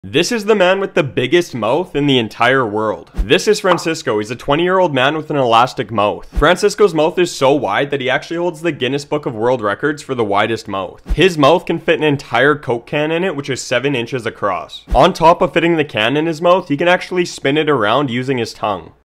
This is the man with the biggest mouth in the entire world. This is Francisco. He's a 20-year-old man with an elastic mouth. Francisco's mouth is so wide that he actually holds the Guinness Book of World Records for the widest mouth. His mouth can fit an entire Coke can in it, which is 7 inches across. On top of fitting the can in his mouth, he can actually spin it around using his tongue.